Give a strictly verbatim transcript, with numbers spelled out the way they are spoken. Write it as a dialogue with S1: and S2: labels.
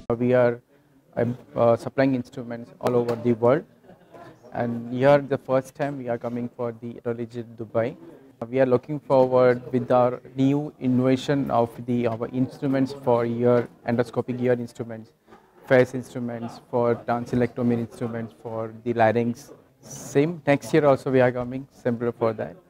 S1: We are um, uh, supplying instruments all over the world, and here the first time we are coming for the Etology Dubai. We are looking forward with our new innovation of the our instruments for ear endoscopic ear instruments, face instruments, for tonsillectomy instruments, for the larynx. Same next year also we are coming similar for that.